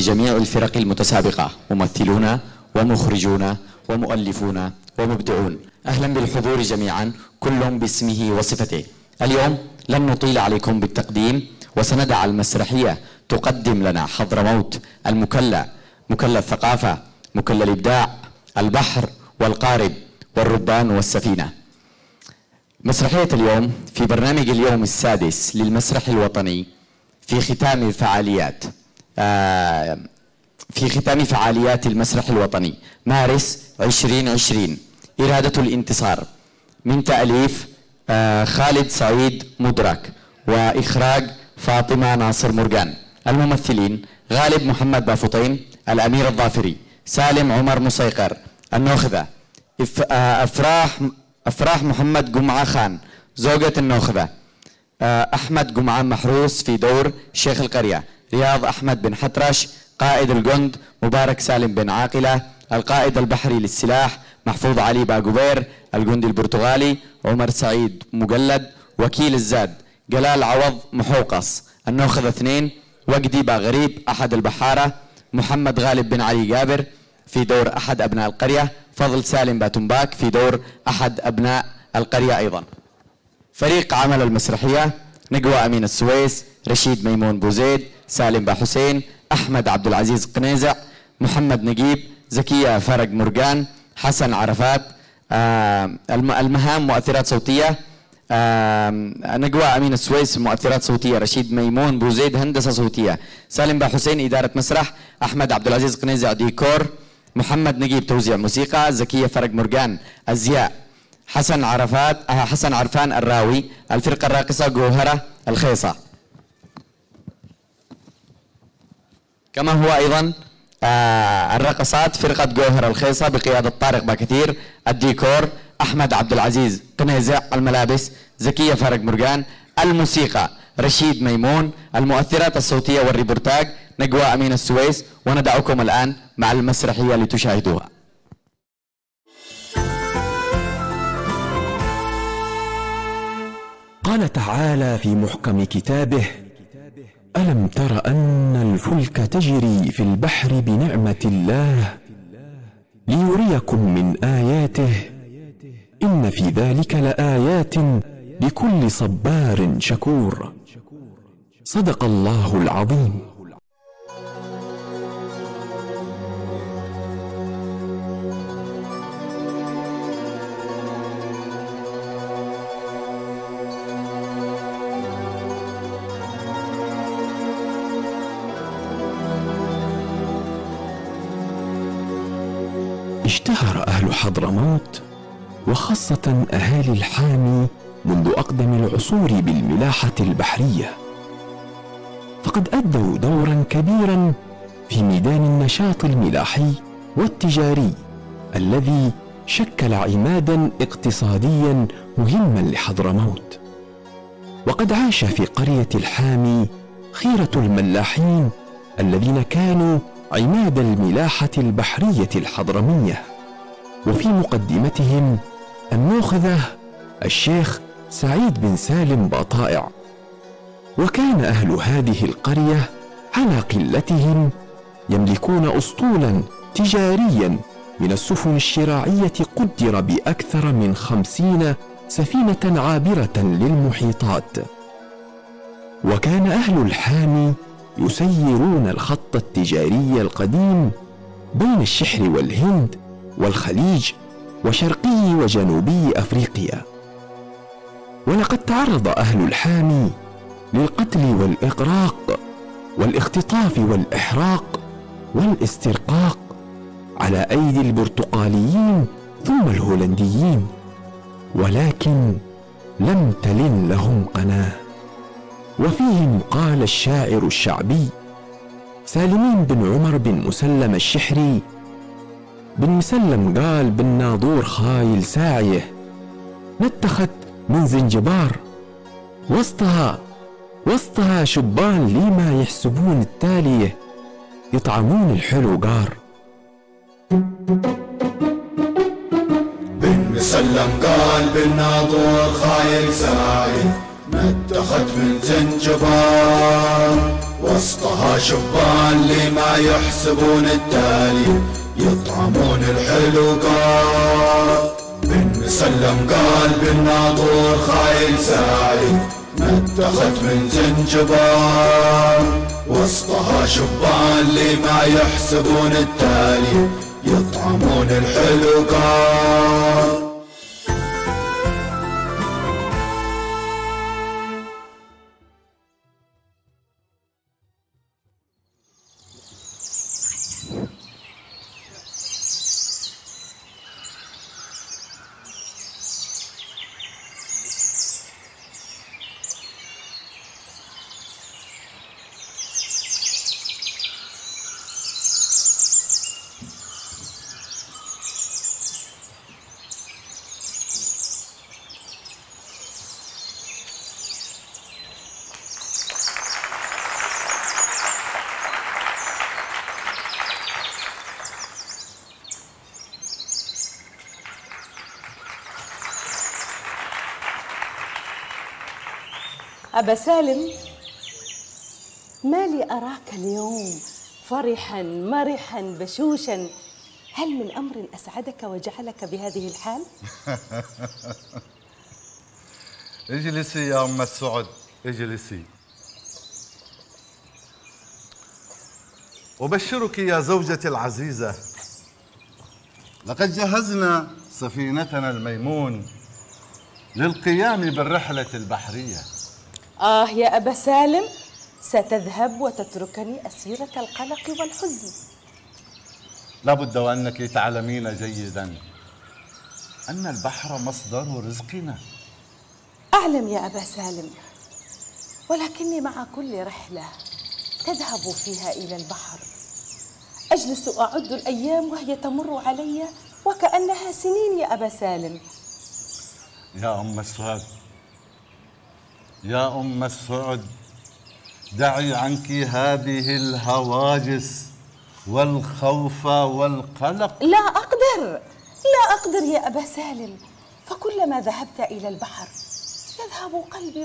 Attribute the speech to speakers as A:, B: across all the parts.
A: لجميع الفرق المتسابقة ممثلون ومخرجون ومؤلفون ومبدعون. أهلا بالحضور جميعا كل باسمه وصفته. اليوم لن نطيل عليكم بالتقديم، وسندع المسرحية تقدم لنا حضرموت المكلا، مكلا الثقافة، مكلا الإبداع، البحر والقارب والربان والسفينة. مسرحية اليوم في برنامج اليوم السادس للمسرح الوطني في ختام فعاليات المسرح الوطني مارس 2020 إرادة الانتصار، من تأليف خالد سعيد مدرك وإخراج فاطمة ناصر مرجان. الممثلين: غالب محمد بافطين الأمير الظافري، سالم عمر مسيقر النوخذة، أفراح محمد جمعة خان زوجة النوخذة، أحمد جمعة محروس في دور شيخ القرية، رياض أحمد بن حترش قائد الجند، مبارك سالم بن عاقلة القائد البحري للسلاح، محفوظ علي باقوبير الجندي البرتغالي، عمر سعيد مجلد وكيل الزاد، جلال عوض محوقص النوخذة 2، وجدي باغريب أحد البحارة، محمد غالب بن علي جابر في دور أحد أبناء القرية، فضل سالم باتنباك في دور أحد أبناء القرية أيضا. فريق عمل المسرحية: نجوى أمين السويس، رشيد ميمون بوزيد، سالم باحسين، أحمد عبد العزيز قنيزع، محمد نجيب، زكية فرج مرجان، حسن عرفات. المهام: مؤثرات صوتية نجوى أمين السويس مؤثرات صوتية، رشيد ميمون بوزيد هندسة صوتية، سالم باحسين إدارة مسرح، أحمد عبد العزيز قنيزع ديكور، محمد نجيب توزيع موسيقى، زكية فرج مرجان أزياء، حسن عرفان الراوي الفرقة الراقصة جوهرة الخيصة. كما هو أيضا الرقصات فرقة جوهرة الخيصة بقيادة طارق باكثير، الديكور أحمد عبد العزيز قنيزع، الملابس زكية فرج مرجان، الموسيقى رشيد ميمون، المؤثرات الصوتية والريبورتاج نجوى أمين السويس. وندعكم الآن مع المسرحية لتشاهدوها.
B: قال تعالى في محكم كتابه: ألم تر أن الفلك تجري في البحر بنعمة الله ليريكم من آياته إن في ذلك لآيات لكل صبار شكور. صدق الله العظيم. اشتهر أهل حضرموت وخاصة أهالي الحامي منذ أقدم العصور بالملاحة البحرية، فقد أدوا دورا كبيرا في ميدان النشاط الملاحي والتجاري الذي شكل عمادا اقتصاديا مهما لحضرموت. وقد عاش في قرية الحامي خيرة الملاحين الذين كانوا عماد الملاحة البحرية الحضرمية، وفي مقدمتهم النوخذة الشيخ سعيد بن سالم بطائع. وكان أهل هذه القرية على قلتهم يملكون أسطولا تجاريا من السفن الشراعية قدر بأكثر من 50 سفينة عابرة للمحيطات. وكان أهل الحامي يسيرون الخط التجاري القديم بين الشحر والهند والخليج وشرقي وجنوبي أفريقيا. ولقد تعرض أهل الحامي للقتل والإغراق والاختطاف والإحراق والاسترقاق على أيدي البرتقاليين ثم الهولنديين، ولكن لم تلن لهم قناة. وفيهم قال الشاعر الشعبي سالمين بن عمر بن مسلم الشحري: بن مسلم قال بن ناظور خايل ساعيه نتخت من زنجبار، وسطها شبان لي ما يحسبون التاليه يطعمون الحلو قار.
C: بن مسلم قال بن ناظور خايل ساعيه نتخت من زنجبار، وسطها شبان اللي ما يحسبون التالي يطعمون الحلقات. بن مسلم قال بالناظور خايل ساعي ما اتخذ من زنجبار. وسطها شبان اللي ما يحسبون التالي يطعمون الحلقات.
D: أبا سالم، ما لي أراك اليوم فرحاً مرحاً بشوشاً؟ هل من أمر أسعدك وجعلك بهذه الحال؟
E: اجلسي يا أم السعد، اجلسي. أبشرك يا زوجتي العزيزة، لقد جهزنا سفينتنا الميمون للقيام بالرحلة البحرية.
D: يا أبا سالم، ستذهب وتتركني أسيرة القلق والحزن.
E: لابد وأنك تعلمين جيدا أن البحر مصدر رزقنا.
D: أعلم يا أبا سالم، ولكني مع كل رحلة تذهب فيها إلى البحر أجلس أعد الأيام وهي تمر علي وكأنها سنين يا أبا سالم.
E: يا أم السعد، يا أم السعد، دعي عنك هذه الهواجس والخوف والقلق.
D: لا أقدر يا أبا سالم، فكلما ذهبت إلى البحر يذهب قلبي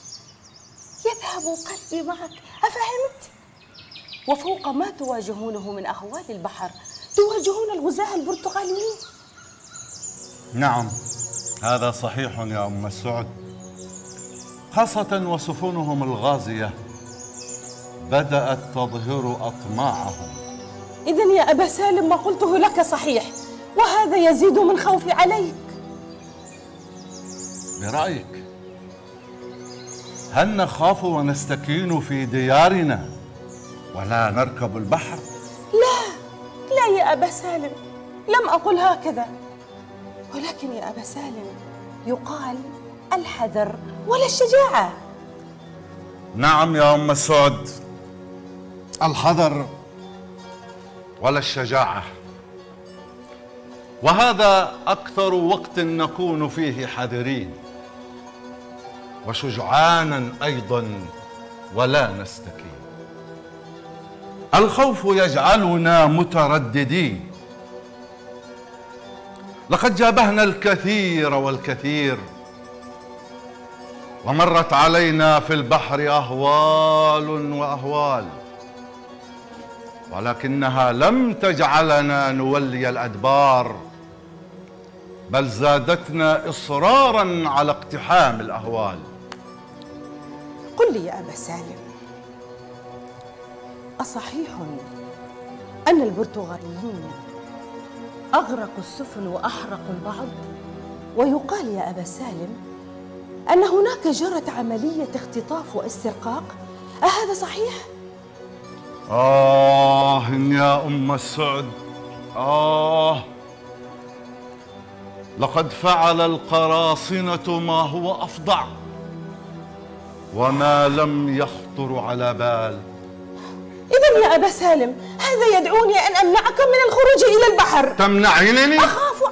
D: معك، أفهمت؟ وفوق ما تواجهونه من أهوال البحر تواجهون الغزاة البرتغاليين.
E: نعم، هذا صحيح يا أم السعد، خاصة وسفنهم الغازية بدأت تظهر أطماعهم.
D: إذن يا أبا سالم ما قلته لك صحيح، وهذا يزيد من خوفي عليك.
E: برأيك هل نخاف ونستكين في ديارنا ولا نركب البحر؟
D: لا يا أبا سالم، لم أقل هكذا، ولكن يا أبا سالم يقال الحذر ولا الشجاعة.
E: نعم يا أم السعد، الحذر ولا الشجاعة، وهذا أكثر وقت نكون فيه حذرين وشجعانا أيضا ولا نستكين. الخوف يجعلنا مترددين، لقد جابهنا الكثير والكثير، ومرت علينا في البحر أهوال وأهوال، ولكنها لم تجعلنا نولي الأدبار، بل زادتنا إصرارا على اقتحام الأهوال.
D: قل لي يا أبا سالم، أصحيح أن البرتغاليين أغرقوا السفن وأحرقوا البعض؟ ويقال يا أبا سالم أن هناك جرت عملية اختطاف واسترقاق، أهذا صحيح؟
E: يا أم السعد، لقد فعل القراصنة ما هو أفظع وما لم يخطر على بال.
D: إذن يا أبا سالم هذا يدعوني أن أمنعك من الخروج إلى البحر.
E: تمنعينني؟
D: أخاف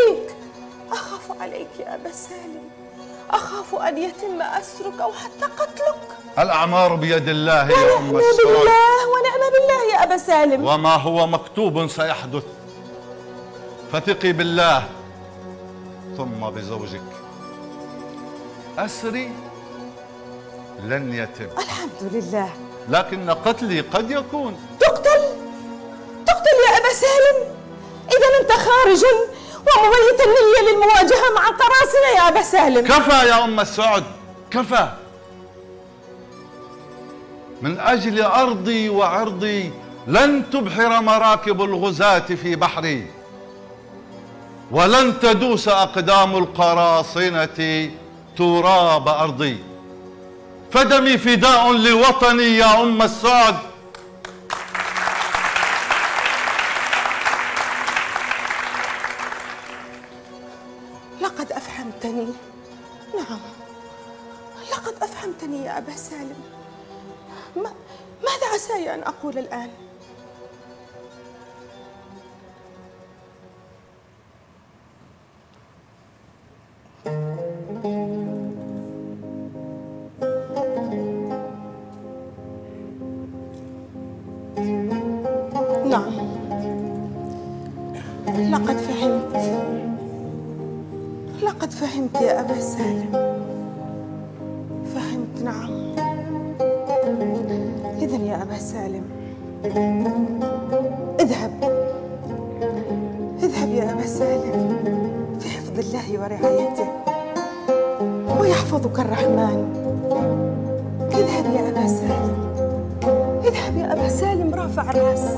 D: عليك يا أبا سالم، أخاف أن يتم أسرك أو حتى قتلك.
E: الأعمار بيد الله يا أم السعد،
D: ونعم بالله يا أبا سالم،
E: وما هو مكتوب سيحدث، فثقي بالله ثم بزوجك. أسري لن يتم.
D: الحمد لله.
E: لكن قتلي قد يكون.
D: تقتل يا أبا سالم؟ إذا أنت خارجا ومبيت النية للمواجهة مع القراصنة يا أبا سالم.
E: كفى يا أم السعد، كفى. من أجل أرضي وعرضي لن تبحر مراكب الغزاة في بحري، ولن تدوس أقدام القراصنة تراب أرضي، فدمي فداء لوطني يا أم السعد.
D: لقد أفهمتني. نعم، لقد أفهمتني يا أبا سالم. ماذا عساي أن أقول الآن؟ نعم، لقد فهمت يا أبا سالم. فهمت، نعم. إذن يا أبا سالم، اذهب يا أبا سالم في حفظ الله ورعايته، ويحفظك الرحمن. اذهب يا أبا سالم، اذهب يا أبا سالم رافع الرأس.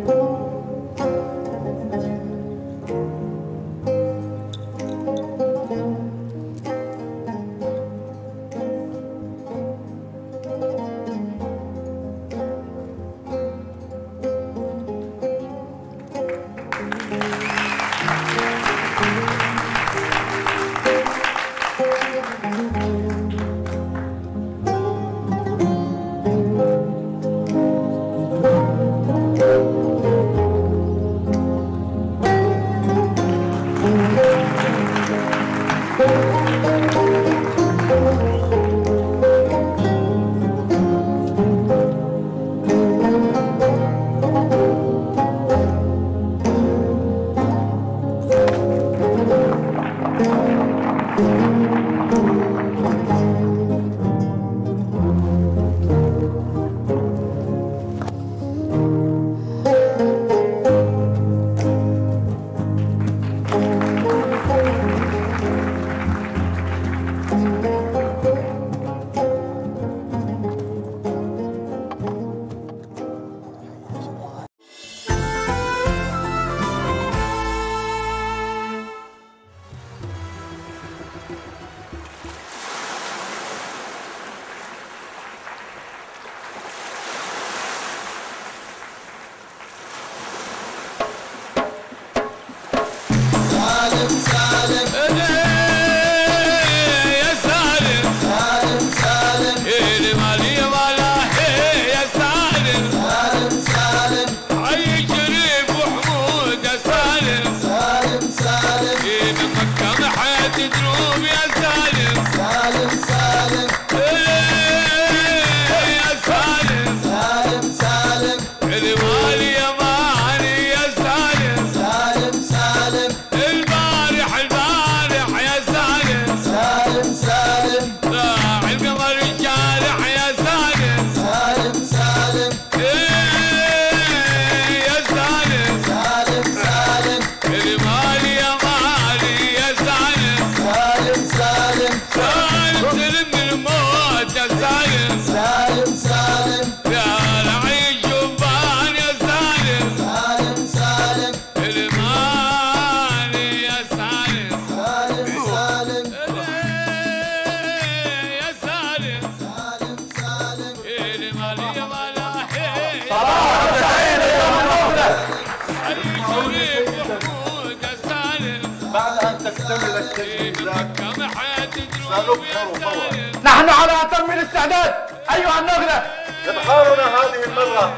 F: نحن على أتم الاستعداد أيها النخلة.
E: إبحارنا هذه المرة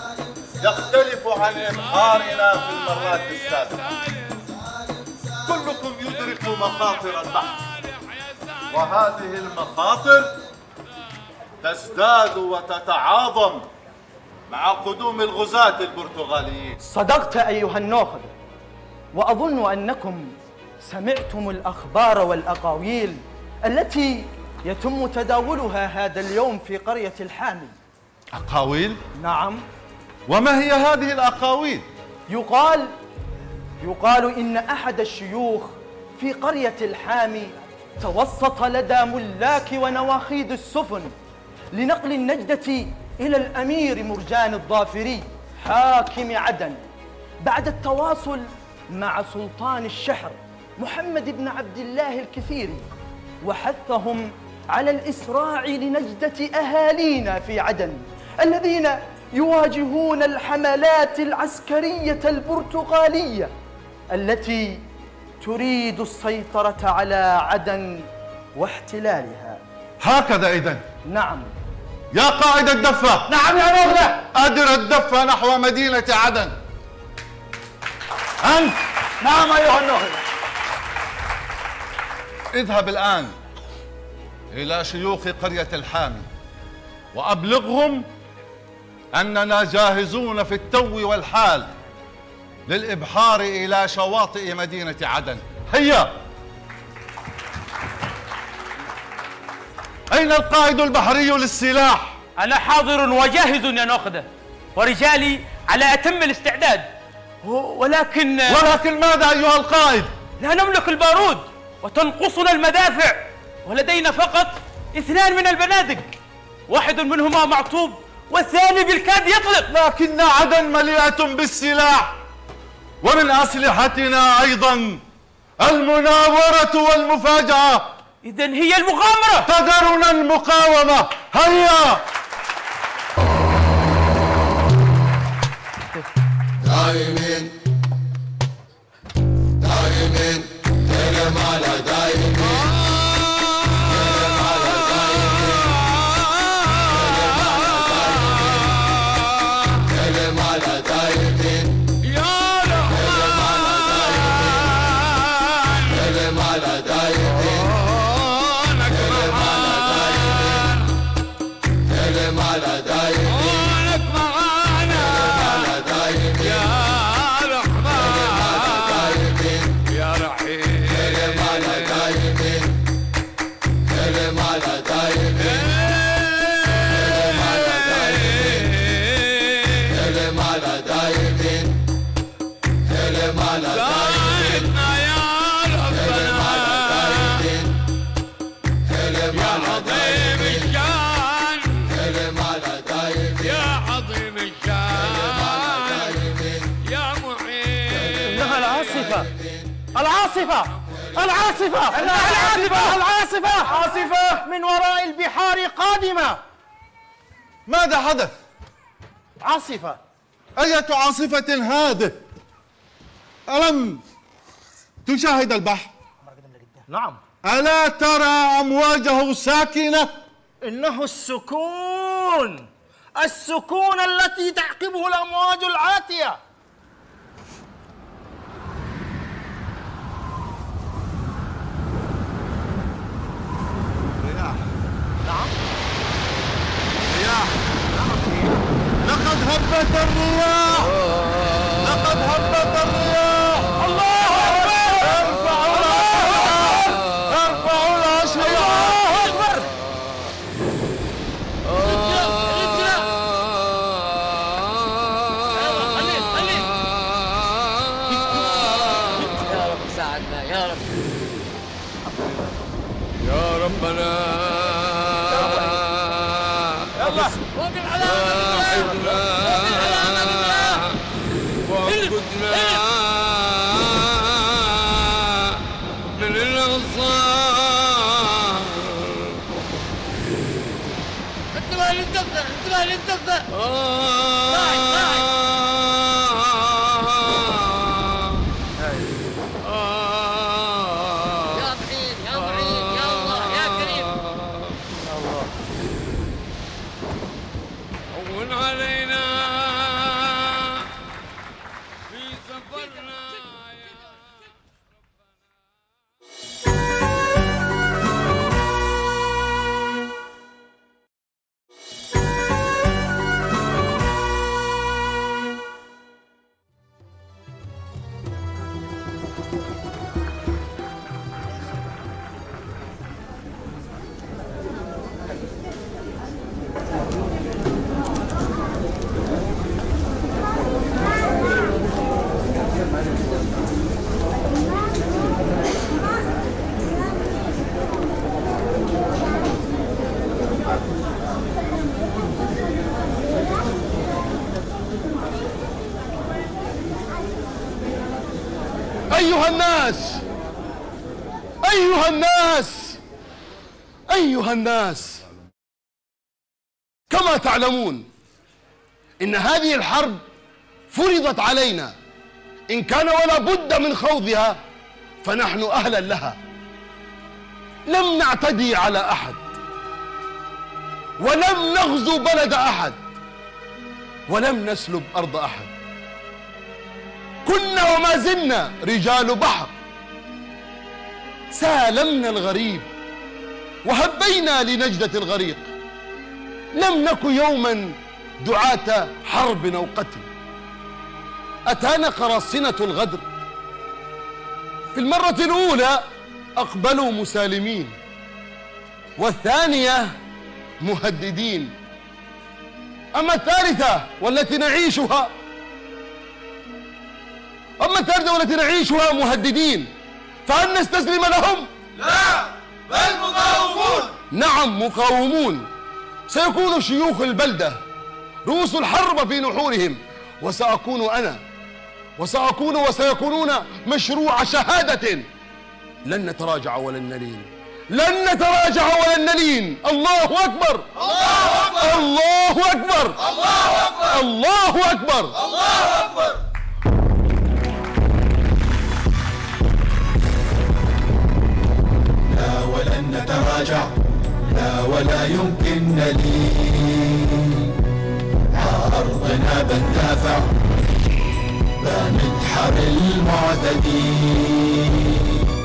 E: يختلف عن إبحارنا في المرات السابقة. كلكم يدرك مخاطر البحر، وهذه المخاطر تزداد وتتعاظم مع قدوم الغزاة البرتغاليين.
F: صدقت أيها الناخب، وأظن أنكم سمعتم الأخبار والأقاويل التي يتم تداولها هذا اليوم في قرية الحامي.
E: أقاويل؟
F: نعم.
E: وما هي هذه الأقاويل؟
F: يقال إن أحد الشيوخ في قرية الحامي توسط لدى ملاك ونواخيد السفن لنقل النجدة إلى الأمير مرجان الظافري حاكم عدن بعد التواصل مع سلطان الشحر محمد بن عبد الله الكثيري، وحثهم على الإسراع لنجدة أهالينا في عدن الذين يواجهون الحملات العسكرية البرتغالية التي تريد السيطرة على عدن واحتلالها.
E: هكذا إذن؟
F: نعم.
E: يا قائد الدفة.
F: نعم يا نوغلة.
E: أدر الدفة نحو مدينة عدن. أنت.
F: نعم أيها النوغلة.
E: اذهب الآن إلى شيوخ قرية الحامي وأبلغهم أننا جاهزون في التو والحال للإبحار إلى شواطئ مدينة عدن. هيا. أين القائد البحري للسلاح؟
G: أنا حاضر وجاهز يا نوخذة، ورجالي على أتم الاستعداد. ولكن
E: ماذا أيها القائد؟
G: لا نملك البارود وتنقصنا المدافع، ولدينا فقط 2 من البنادق، واحد منهما معطوب والثاني بالكاد يطلق.
E: لكن عدن مليئة بالسلاح، ومن أسلحتنا أيضا المناورة والمفاجأة.
G: إذن هي المغامرة.
E: تذرنا المقاومة. هيا.
C: دايمين كلم على دايمين كلم على دايمين يا رحمن كلم على دايمين كلم على دايمين
F: العاصفة من وراء البحار قادمة.
E: ماذا حدث؟
F: عاصفة.
E: أية عاصفة هذه؟ ألم تشاهد البحر؟
F: نعم.
E: ألا ترى أمواجه ساكنة؟
F: إنه السكون التي تعقبه الأمواج العاتية.
E: نعم. رياح. لقد هبت الرياح. لقد هبت الرياح. الله أكبر. ارفعوا العشر. الله أكبر.
H: يا رب ساعدنا يا رب. يا ربنا. انتبه للدفة. يا معين يا معين يا الله يا كريم. الله هون علينا في سفرنا.
I: أيها الناس، كما تعلمون إن هذه الحرب فرضت علينا، إن كان ولا بد من خوضها فنحن أهلا لها. لم نعتدي على أحد، ولم نغزو بلد أحد، ولم نسلب أرض أحد. كنا وما زلنا رجال بحر، سالمنا الغريب وهبينا لنجدة الغريق. لم نك يوما دعاة حرب أو قتل. أتانا قراصنة الغدر، في المرة الأولى أقبلوا مسالمين، والثانية مهددين، أما الثالثة والتي نعيشها مهددين، فهل نستسلم لهم؟
C: لا، بل مقاومون.
I: نعم مقاومون. سيكون شيوخ البلدة رؤوس الحرب في نحورهم، وسأكون أنا، وسيكونون مشروع شهادة. لن نتراجع ولن نلين، لن نتراجع ولن نلين. الله أكبر،
C: الله أكبر،
I: الله أكبر،
C: الله أكبر،
I: الله أكبر،
C: الله أكبر.
J: لا ولن نتراجع، لا ولا يمكن نلين. أرضنا بندافع، بندحر المعتدين.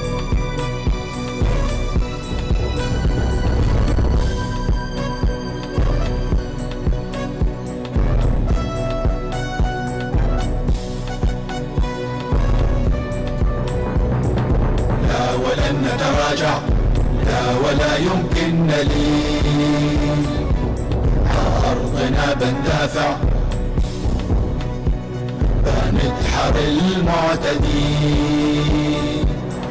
J: لا ولن نتراجع، لا ولا يمكن نلين. أرضنا بندافع، بندحر المعتدين.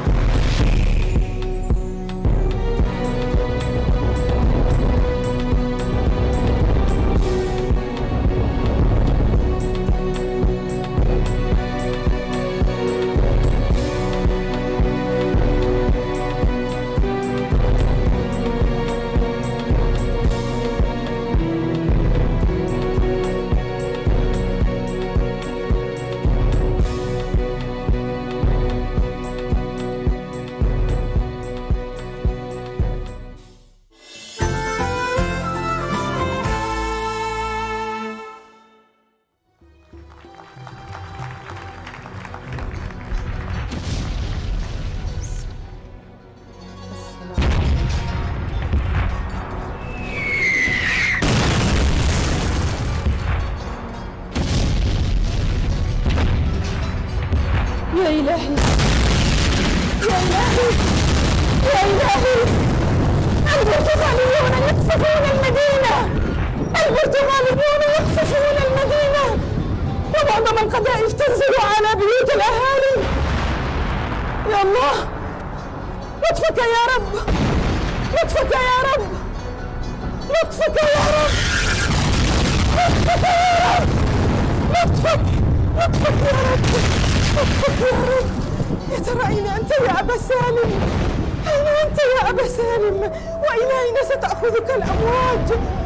D: يا إلهي، يا إلهي، يا إلهي، البرتغاليون يقصفون المدينة، البرتغاليون يقصفون المدينة، ومعظم القذائف تنزل على بيوت الأهالي. يا الله، لطفك يا رب، لطفك يا رب، لطفك يا رب، لطفك يا رب، لطفك، لطفك يا رب، لطفك يا رب. يا ترى أين أنت يا أبا سالم؟ أين أنت يا أبا سالم؟ وإلى أين ستأخذك الأمواج؟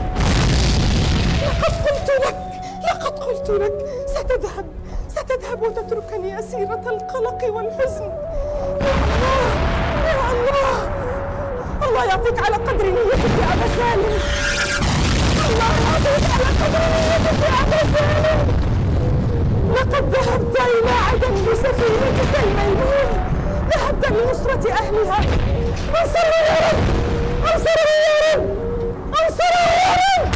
D: لقد قلت لك ستذهب وتتركني أسيرة القلق والحزن. يا الله، يا الله، الله يعطيك على قدر نيتك يا أبا سالم، الله يعطيك على قدر نيتك يا أبا سالم. لقد ذهبت إلى عدن بسفينتك الميمون، ذهبت لنصرة أهلها. انصروا يا رب، انصروا يا رب، انصروا يا رب.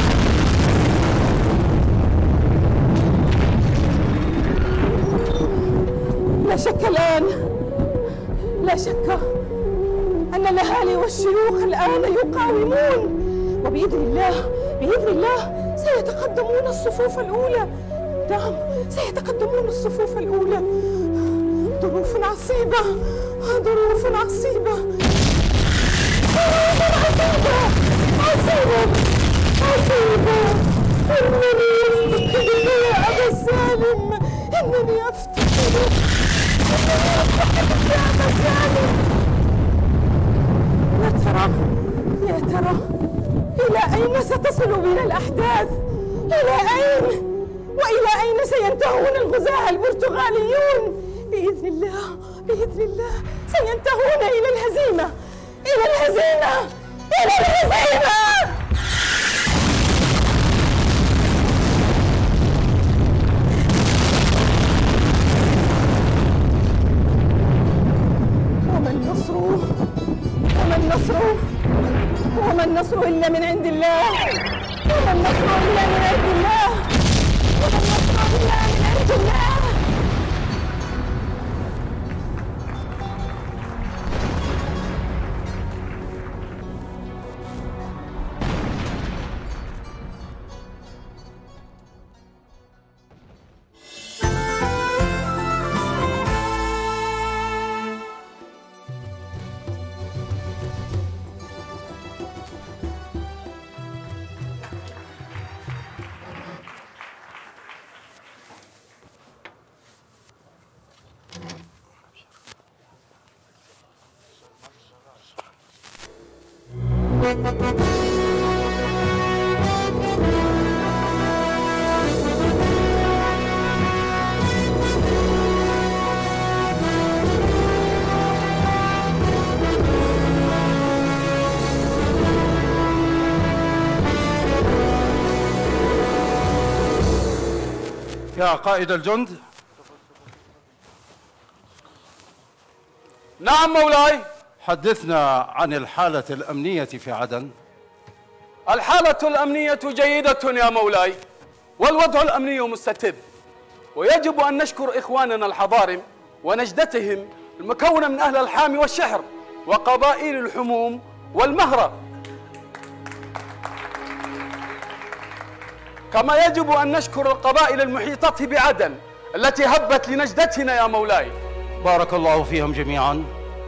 D: لا شك الآن، لا شك أن الأهالي والشيوخ الآن يقاومون، وبإذن الله، بإذن الله سيتقدمون الصفوف الأولى. نعم، سيتقدمون الصفوف الأولى. ظروف عصيبة، ظروف عصيبة، ظروف عصيبة، عصيبة، عصيبة. إنني أفتقدك يا أبا سالم، إنني أفتقدك، إنني يا ترى إلى أين ستصل بنا الأحداث؟ إلى أين؟ وإلى أين سينتهون الغزاة البرتغاليون؟ بإذن الله بإذن الله سينتهون إلى الهزيمة، إلى الهزيمة، إلى الهزيمة. وما النصر إلا من عند الله، وما النصر إلا من عند الله، وما النصر إلا من عند الله.
E: يا قائد الجند.
G: نعم مولاي.
E: حدثنا عن الحالة الأمنية في عدن.
G: الحالة الأمنية جيدة يا مولاي، والوضع الأمني مستتب، ويجب أن نشكر إخواننا الحضارم ونجدتهم المكونة من أهل الحام والشحر وقبائل الحموم والمهرة، كما يجب أن نشكر القبائل المحيطة بعدن التي هبت لنجدتنا يا مولاي.
E: بارك الله فيهم جميعا.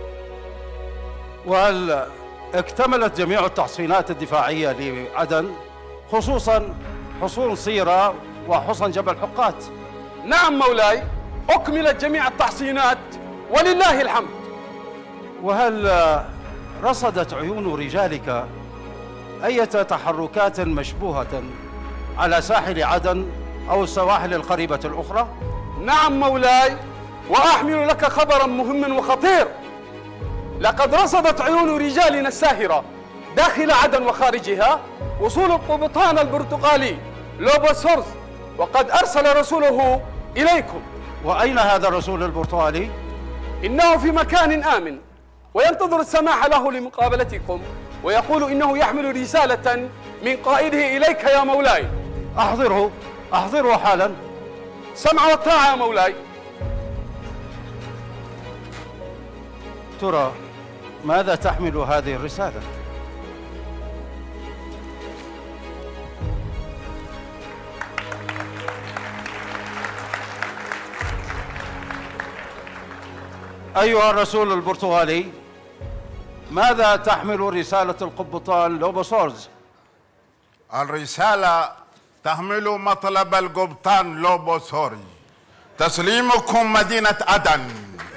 E: وهل اكتملت جميع التحصينات الدفاعية لعدن، خصوصا حصون صيرة وحصن جبل حقات؟
G: نعم مولاي، أكملت جميع التحصينات ولله الحمد.
E: وهل رصدت عيون رجالك أي تحركات مشبوهة على ساحل عدن أو السواحل القريبة الأخرى؟
G: نعم مولاي، وأحمل لك خبرا مهما وخطير. لقد رصدت عيون رجالنا الساهرة داخل عدن وخارجها وصول القبطان البرتغالي لوبو سورز، وقد أرسل رسوله إليكم.
E: وأين هذا الرسول البرتغالي؟
G: إنه في مكان آمن وينتظر السماح له لمقابلتكم، ويقول إنه يحمل رسالة من قائده إليك يا مولاي.
E: أحضره حالا.
G: سمع وطاعة يا مولاي.
E: ترى ماذا تحمل هذه الرسالة؟ أيها الرسول البرتغالي، ماذا تحمل رسالة القبطان لوبو سورز؟
K: الرسالة تحمل مطلب القبطان لوبو سورز تسليمكم مدينة عدن.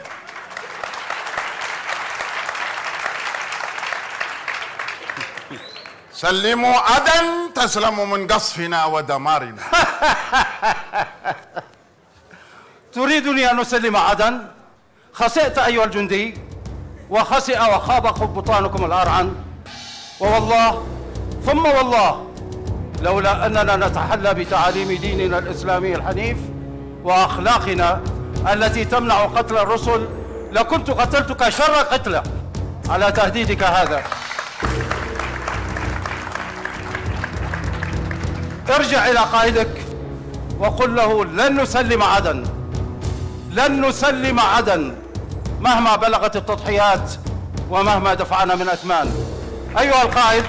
K: سلموا عدن تسلموا من قصفنا ودمارنا.
E: تريدني أن أسلم عدن؟ خسئت أيها الجندي، وخسئ وخاب قبطانكم الأرعن. ووالله ثم والله لولا أننا نتحلى بتعاليم ديننا الإسلامي الحنيف وأخلاقنا التي تمنع قتل الرسل لكنت قتلتك شر قتلة على تهديدك هذا. ارجع إلى قائدك وقل له لن نسلم عدن، لن نسلم عدن مهما بلغت التضحيات ومهما دفعنا من أثمان. أيها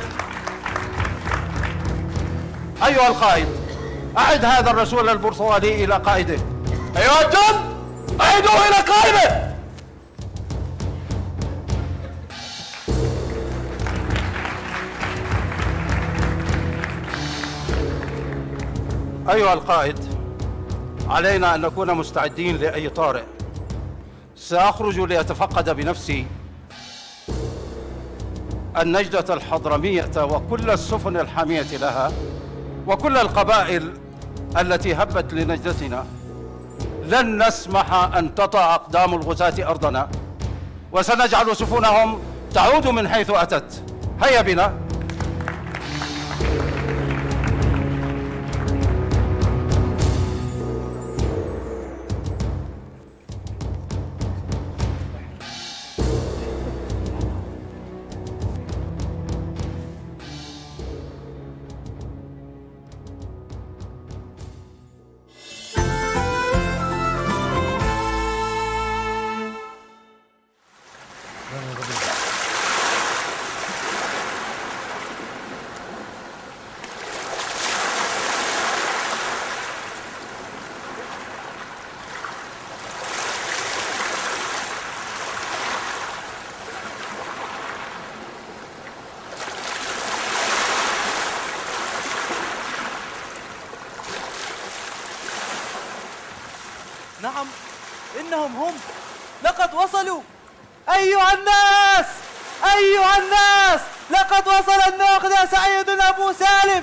E: القائد، أعد هذا الرسول البرتغالي إلى قائده.
G: أيها الجند، أعيدوه إلى قائده.
E: أيها القائد، علينا أن نكون مستعدين لأي طارئ. سأخرج لأتفقد بنفسي النجدة الحضرمية وكل السفن الحامية لها وكل القبائل التي هبت لنجدتنا. لن نسمح أن تطأ أقدام الغزاة أرضنا، وسنجعل سفنهم تعود من حيث أتت. هيا بنا.
F: نعم، إنهم هم، لقد وصلوا. أيها الناس، أيها الناس، لقد وصل الناقد سعيد أبو سالم،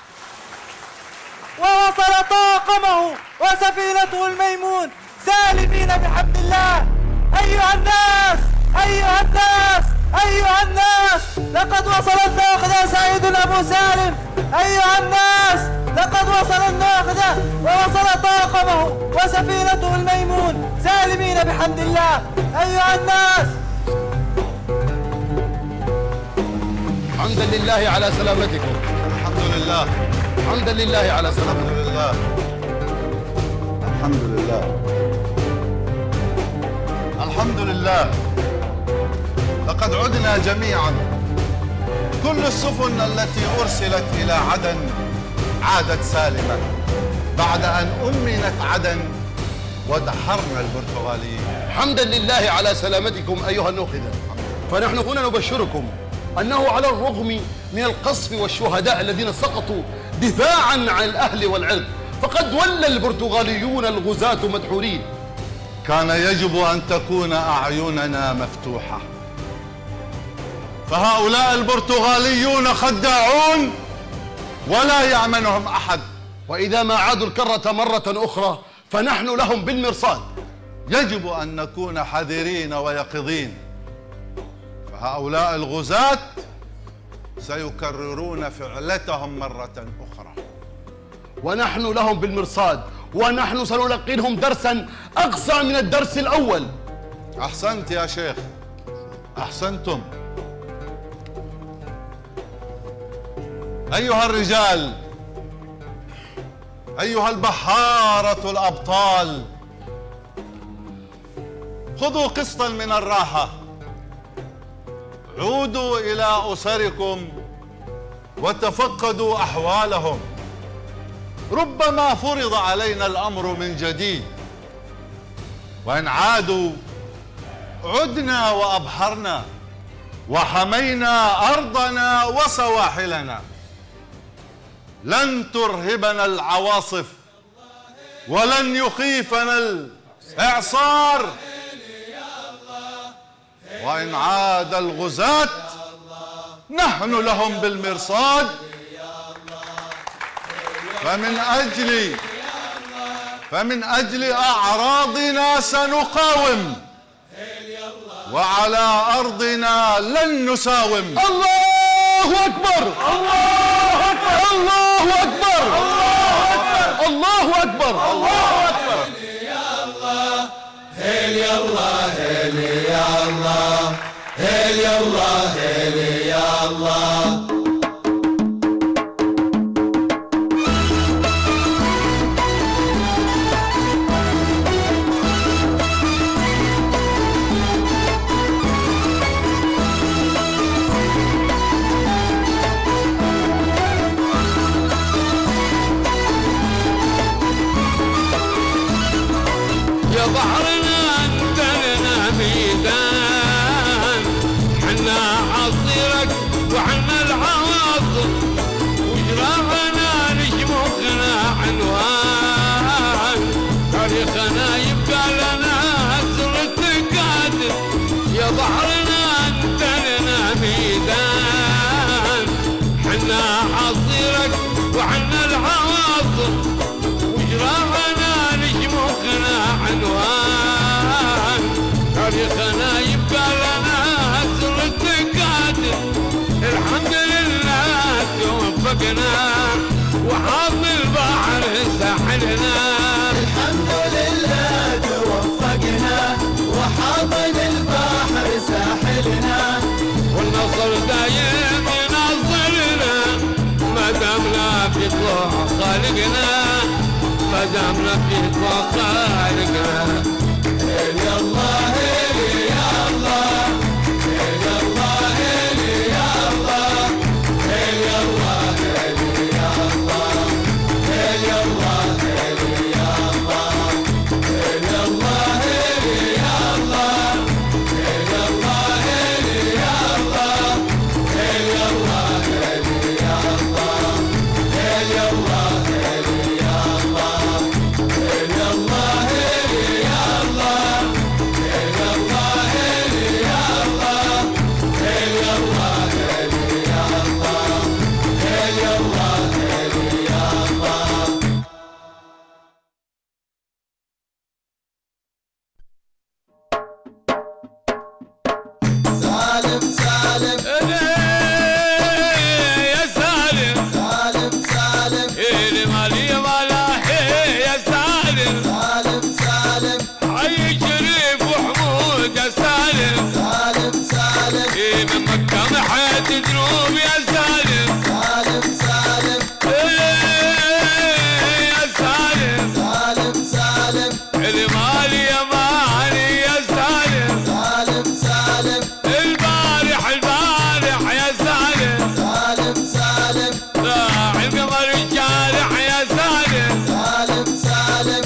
F: ووصل طاقمه وسفينته الميمون سالمين بحمد الله. أيها الناس، أيها الناس، أيها الناس، لقد وصل الناقد سعيد أبو سالم. أيها الناس، لقد وصل الناقد ووصل طاقمه وسفينته الميمون سالمين بحمد الله. أيها الناس،
I: حمدا لله على سلامتكم.
K: الحمد لله.
I: حمدا لله على سلامتكم.
K: الحمد لله. الحمد لله. لقد عدنا جميعا. كل السفن التي أرسلت إلى عدن عادت سالمة بعد أن أمنت عدن ودحرنا البرتغاليين.
I: حمدا لله على سلامتكم أيها الناخدة. فنحن هنا نبشركم أنه على الرغم من القصف والشهداء الذين سقطوا دفاعا عن الأهل والعرض، فقد ولى البرتغاليون الغزاة مدحورين.
K: كان يجب أن تكون أعيننا مفتوحة، فهؤلاء البرتغاليون خداعون ولا يأمنهم أحد.
I: وإذا ما عادوا الكرة مرة أخرى فنحن لهم بالمرصاد.
K: يجب أن نكون حذرين ويقظين، فهؤلاء الغزاة سيكررون فعلتهم مرة أخرى.
I: ونحن لهم بالمرصاد، ونحن سنلقنهم درسا أقصى من الدرس الأول.
K: أحسنت يا شيخ، أحسنتم. أيها الرجال، أيها البحارة الأبطال، خذوا قسطا من الراحة، عودوا إلى أسركم وتفقدوا أحوالهم. ربما فرض علينا الأمر من جديد، وإن عادوا عدنا وأبحرنا وحمينا أرضنا وسواحلنا. لن ترهبنا العواصف ولن يخيفنا الإعصار، وإن عاد الغزاة نحن لهم بالمرصاد. فمن أجل أعراضنا سنقاوم، وعلى أرضنا لن نساوم.
I: الله أكبر! الله أكبر! الله أكبر! الله أكبر! الله أكبر!
J: يا الله، هيل يا الله، هيل يا الله، هيل يا الله، هيل يا الله.
H: يا بحرنا انت لنا ميدان، حنا عصيرك وحنا العواصف، وجراحنا لشموخنا عنوان، تاريخنا يبقى لنا سرتك
J: وفقنا وحضن البحر ساحلنا.
L: الحمد لله توفقنا وحضن البحر ساحلنا.
J: والنصر دايم ينصرنا ما دامنا في طلوع خالقنا، ما دامنا في طلوع خالقنا.
L: هيل الله هيل يا الله، هيل الله هيل يا الله، هيل الله هيل يا الله، هيل الله هيل يا الله، هيل الله هيل يا الله، هيل الله هيل يا الله، هيل الله هيل يا الله، هيل الله هيل يا الله، هيل الله هيل يا الله، هيل الله هيل يا الله، هيل الله هيل يا الله، هيل الله هيل يا الله. سالم سالم
J: يا سالم
L: سالم سالم
J: اللي مالي مالا يا سالم
L: سالم سالم
J: حي شريف وحمود يا سالم
L: سالم سالم
J: من مكة محيط دروب يا سالم
L: سالم سالم
J: يا سالم
L: سالم سالم
J: اللي مالي يا مالي يا سالم
L: سالم سالم
J: البارح يا سالم
L: سالم سالم
J: راعي القمر الشارح يا سالم
L: سالم سالم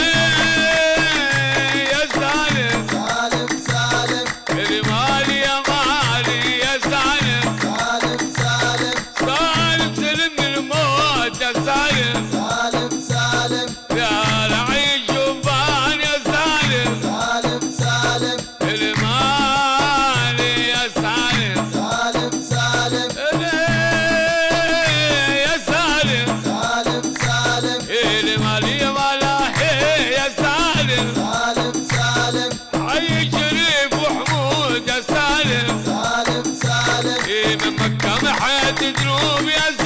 J: يا سالم
L: سالم سالم
J: اللي مالي يا مالي يا سالم
L: سالم سالم
J: سالم سلم من الموت يا سالم
L: سالم سالم
J: يا رعي الشبان يا سالم
L: سالم سالم
J: اللي مالي يا سالم
L: سالم سالم
J: يا سالم
L: سالم سالم
J: اللي مالي يا مالا يا سالم
L: سالم سالم
J: حي شريف وحمود يا سالم
L: سالم سالم
J: من مكة محيط دروب يا